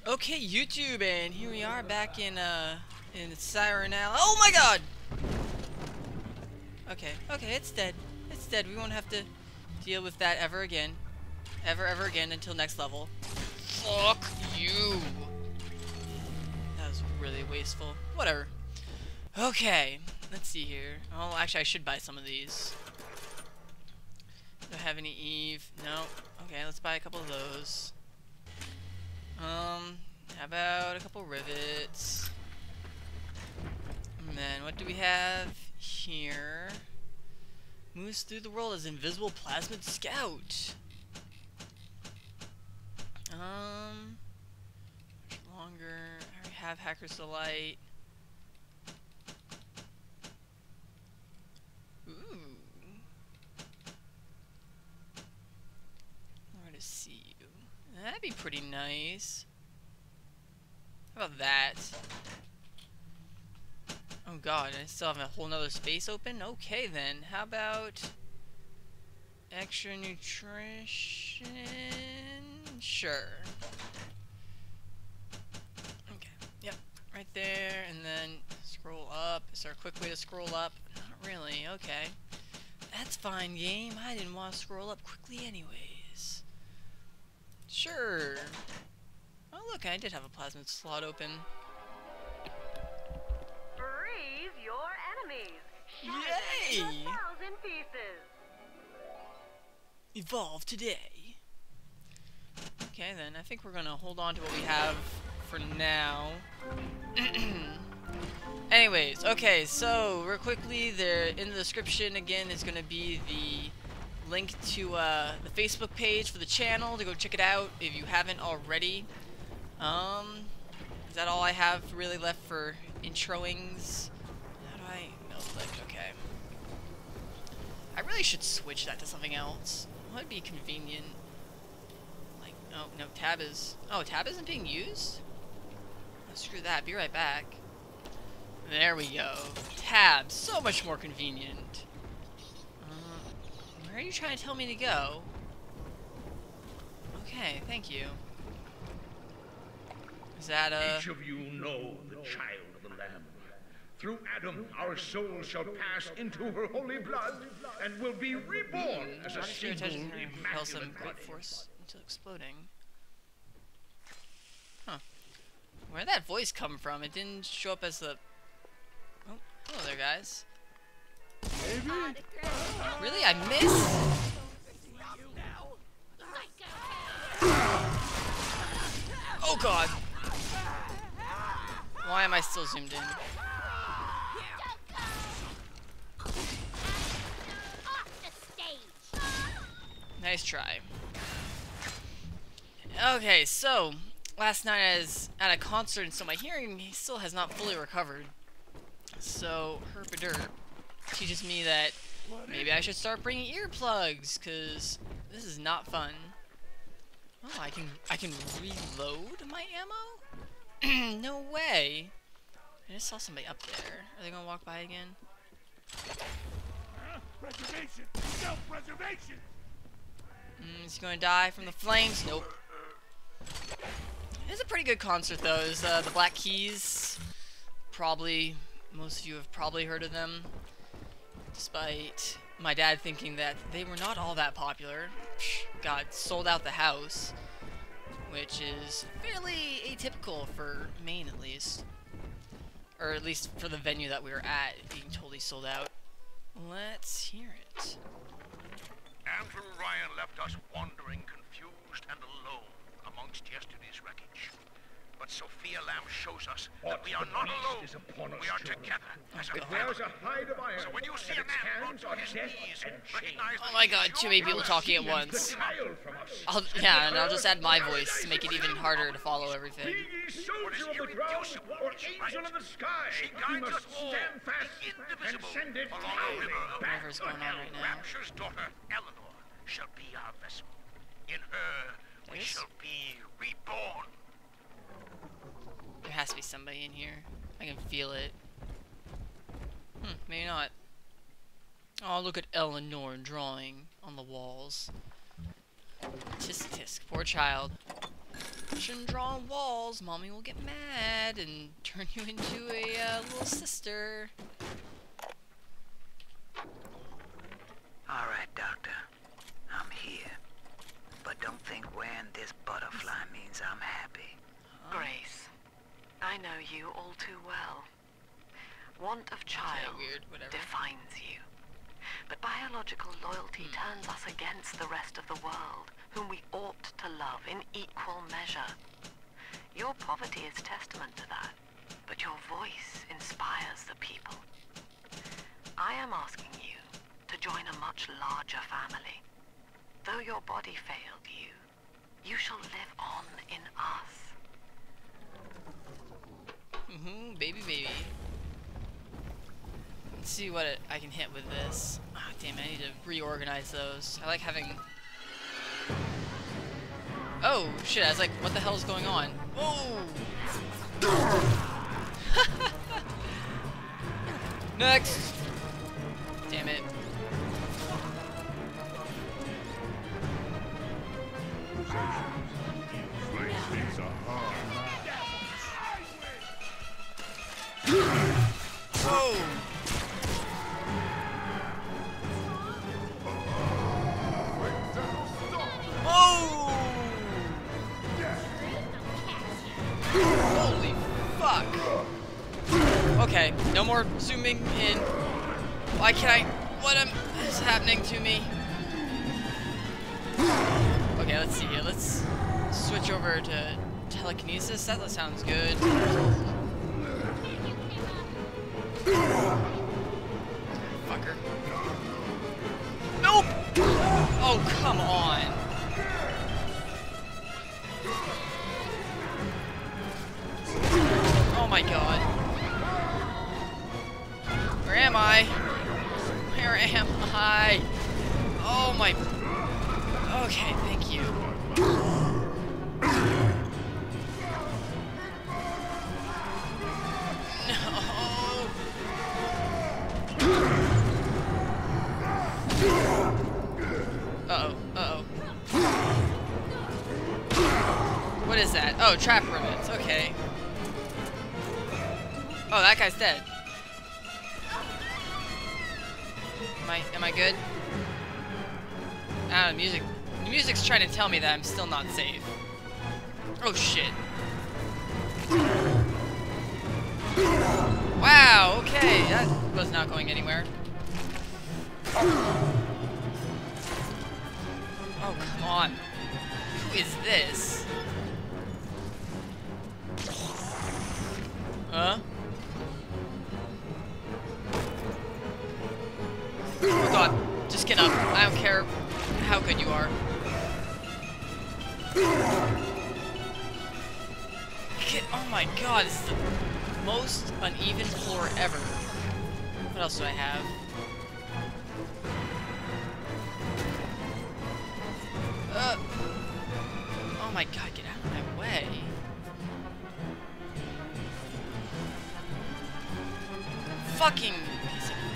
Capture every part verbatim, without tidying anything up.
Okay, YouTube, and here we are back in uh in Sayier now. Oh my God! Okay, okay, it's dead. It's dead. We won't have to deal with that ever again, ever, ever again until next level. Fuck you. That was really wasteful. Whatever. Okay, let's see here. Oh, actually, I should buy some of these. Do I have any Eve? No. Okay, let's buy a couple of those. Um, how about a couple rivets? And then what do we have here? Moves through the world as invisible plasmid scout. Um, much longer. I already have Hacker's Delight. Ooh. Where to see you? That'd be pretty nice. How about that? Oh God, I still have a whole nother space open? Okay then, how about extra nutrition? Sure. Okay, yep, right there, and then scroll up. Is there a quick way to scroll up? Not really, okay. That's fine, game. I didn't want to scroll up quickly anyways. Sure. Oh look, I did have a plasmid slot open. Freeze your enemies. Yay! Shatter them into a thousand pieces. Evolve today. Okay then, I think we're gonna hold on to what we have for now. Anyways, okay, so real quickly, there in the description again is gonna be the link to uh, the Facebook page for the channel to go check it out if you haven't already. Um, is that all I have really left for introings? How do I no click? Okay. I really should switch that to something else. That'd be convenient. Like, oh no, tab is. Oh, tab isn't being used. Oh, screw that. Be right back. There we go. Tab, so much more convenient. Uh, where are you trying to tell me to go? Okay, thank you. Is that a... Each of you know the child of the Lamb. Through Adam, our souls shall pass into her holy blood and will be reborn as a Your single attention repels some immaculate great body. force until exploding. Huh. Where'd that voice come from? It didn't show up as the... Oh, hello there, guys. Really? I missed? Oh God! Why am I still zoomed in? Nice try. Okay, so last night I was at a concert, so my hearing still has not fully recovered. So herpaderp teaches me that maybe I should start bringing earplugs, cause this is not fun. Oh, I can I can reload my ammo? No way! I just saw somebody up there. Are they gonna walk by again? Huh? Preservation! Self-preservation! Mm, is he gonna die from the flames? Nope. It's a pretty good concert though. It's uh, the Black Keys. Probably, most of you have probably heard of them. Despite my dad thinking that they were not all that popular. God, sold out the house. Which is fairly atypical for Maine at least. Or at least for the venue that we were at, being totally sold out. Let's hear it. Andrew Ryan left us wandering, confused, and alone amongst yesterday's wreckage. But Sophia Lamb shows us that we are not alone. We are together as a It family. wears a hide of iron, So when you see and a its man hands brought are to his death knees, and recognize Oh that my he God, is too your many people brother. talking at the once. child from us. I'll, yeah, and I'll just add my voice to make it even harder to follow everything. Be ye soldier of the ground or angel of the sky. She We guides must us all, stand fast the and indivisible, send it along a howling river of back Whatever's to going on hell. right now. Rapture's daughter, Eleanor, shall be our vessel. In her, we Yes? shall be reborn. There has to be somebody in here. I can feel it. Hmm, maybe not. Oh, look at Eleanor drawing on the walls. Tisk tisk, poor child. Shouldn't draw on walls. Mommy will get mad and turn you into a uh, little sister. All right, Doctor. I'm here. But don't think wearing this butterfly means I'm happy. Grace, I know you all too well. Want of child Okay, weird, whatever. defines you. But biological loyalty Hmm. turns us against the rest of the world, whom we ought to love in equal measure. Your poverty is testament to that, but your voice inspires the people. I am asking you to join a much larger family. Though your body failed you, you shall live on in us. Mm-hmm, baby, baby. Let's see what it, I can hit with this. Ah, damn it, I need to reorganize those. I like having... Oh, shit, I was like, what the hell is going on? Whoa! Next! Damn it. Whoa! Whoa! Holy fuck! Okay, no more zooming in. Why can't I? What am, is happening to me? Okay, let's see here. Let's switch over to telekinesis. That sounds good. Fucker. Nope! Oh, come on. Oh my god. Where am I? Where am I? Oh my... Okay, thank you. Uh-oh, uh-oh. What is that? Oh, trap ribbons, okay. Oh, that guy's dead. Am I, am I good? Ah, the music, the music's trying to tell me that I'm still not safe. Oh, shit. Wow, okay, that was not going anywhere. Oh, come on. Who is this? Huh? Oh god, just get up. I don't care how good you are. Get, oh my god, this is the most uneven floor ever. What else do I have? Uh, oh my god, get out of my way. Fucking piece of...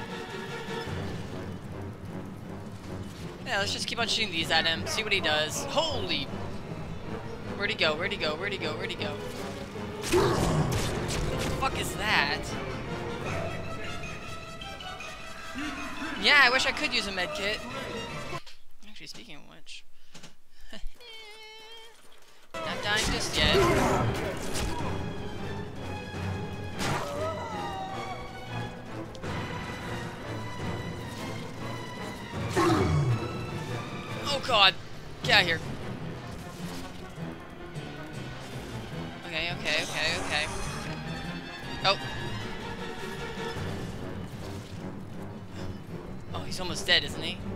Yeah, let's just keep on shooting these at him, see what he does. Holy... Where'd he go? Where'd he go? Where'd he go? Where'd he go? What the fuck is that? Yeah, I wish I could use a med kit. Actually, speaking of which... Not dying just yet. Oh god! Get out of here. Okay, okay, okay, okay. Oh. Oh, he's almost dead, isn't he?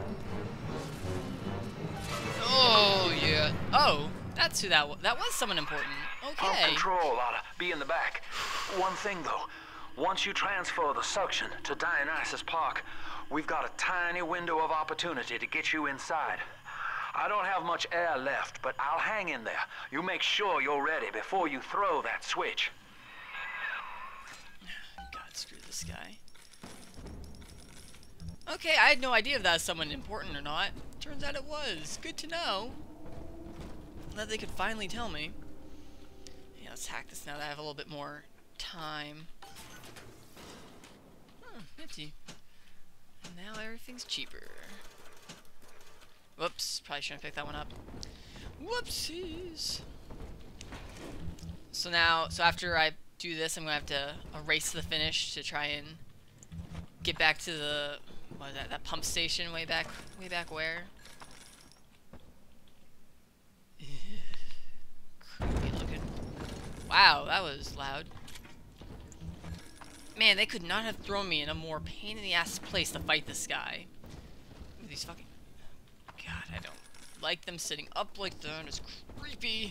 Oh, yeah. Oh, that's who that was. That was someone important. Pump Okay. control ought to be in the back. One thing, though. Once you transfer the suction to Dionysus Park, we've got a tiny window of opportunity to get you inside. I don't have much air left, but I'll hang in there. You make sure you're ready before you throw that switch. God, screw this guy. Okay, I had no idea if that was someone important or not. Turns out it was. Good to know. that they could finally tell me. Yeah, let's hack this now that I have a little bit more time. Oh, empty. And now everything's cheaper. Whoops, probably shouldn't have picked that one up. Whoopsies! So now, so after I do this, I'm gonna have to erase the finish to try and get back to the, what is that, that pump station way back, way back where? Creepy looking. Wow, that was loud. Man, they could not have thrown me in a more pain in the ass place to fight this guy. These fucking, God, I don't like them sitting up like that. It's creepy.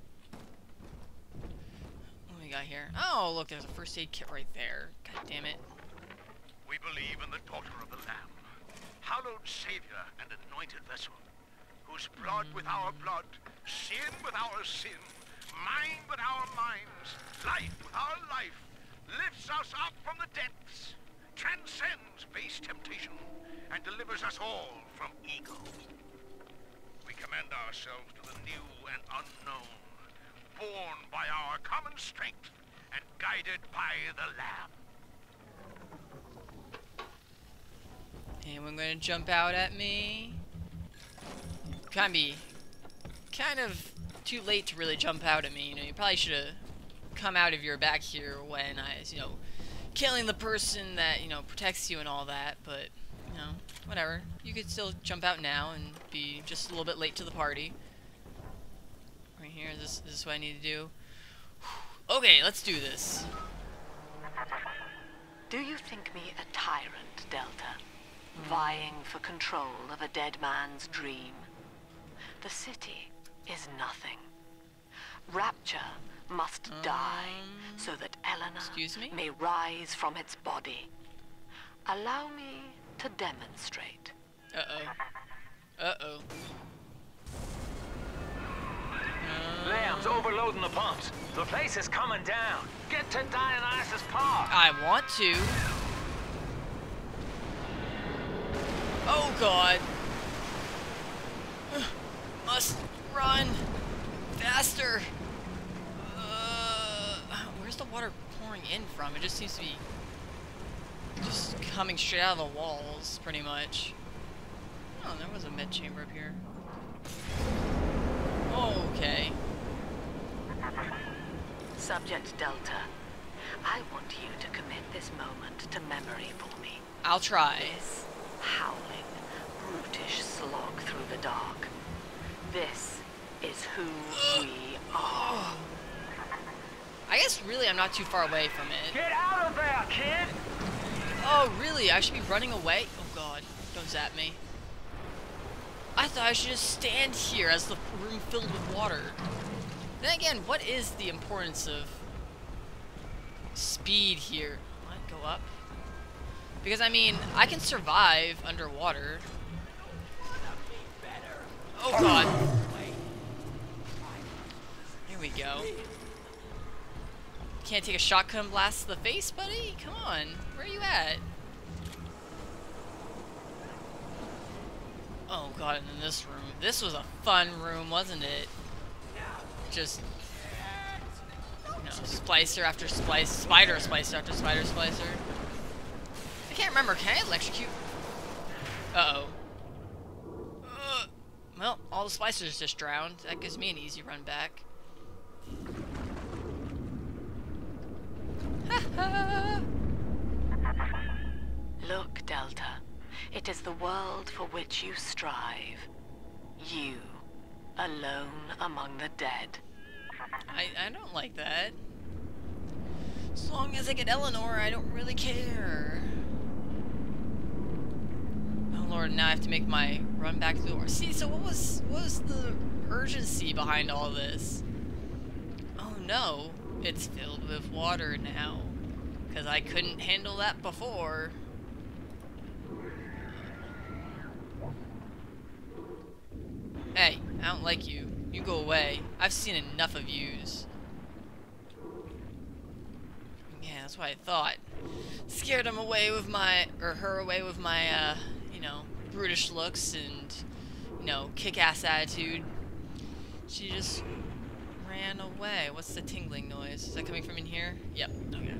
What do we got here? Oh, look, there's a first aid kit right there. God damn it. We believe in the daughter of the Lamb, hallowed Savior and anointed vessel, whose blood with our blood, sin with our sin, mind with our minds, life with our life, lifts us up from the depths, transcends base temptation, and delivers us all from ego. We commend ourselves to the new and unknown, born by our common strength and guided by the Lamb. Anyone gonna jump out at me? Kind of be kind of too late to really jump out at me. You know, you probably should have come out of your back here when I was, you know, killing the person that, you know, protects you and all that, but, you know, whatever. You could still jump out now and be just a little bit late to the party. Right here, is this, is this what I need to do? Okay, let's do this. Do you think me a tyrant, Delta? Vying for control of a dead man's dream? The city is nothing. Rapture must Um, die so that Eleanor excuse me? may rise from its body. Allow me to demonstrate. Uh-oh. Uh-oh. Lamb's overloading the pumps. The place is coming down. Get to Dionysus Park. I want to. Oh god. Must run faster. Uh, where's the water pouring in from? It just seems to be just coming straight out of the walls, pretty much. Oh, there was a med chamber up here. Okay. Subject Delta, I want you to commit this moment to memory for me. I'll try. This howling, brutish slog through the dark. This is who we are. I guess really I'm not too far away from it. Get out of there, kid! Oh, really? I should be running away? Oh god, don't zap me. I thought I should just stand here as the room filled with water. Then again, what is the importance of speed here? What? Go up? Because, I mean, I can survive underwater. Oh god. Here we go. Can't take a shotgun blast to the face, buddy? Come on. Where are you at? Oh god, and in this room. This was a fun room, wasn't it? Just, you know, splicer after splice, spider splicer after spider splicer. I can't remember, can I electrocute? Uh-oh. Uh, well, all the splicers just drowned. That gives me an easy run back. Look, Delta. It is the world for which you strive. You, alone among the dead. I, I don't like that. As long as I get Eleanor, I don't really care. Oh lord, now I have to make my run back to the door. See, so what was, what was the urgency behind all this? Oh no, it's filled with water now. Because I couldn't handle that before. Hey, I don't like you. You go away. I've seen enough of yous. Yeah, that's what I thought. Scared him away with my, or her away with my, uh, you know, brutish looks and, you know, kick-ass attitude. She just ran away. What's the tingling noise? Is that coming from in here? Yep. Okay.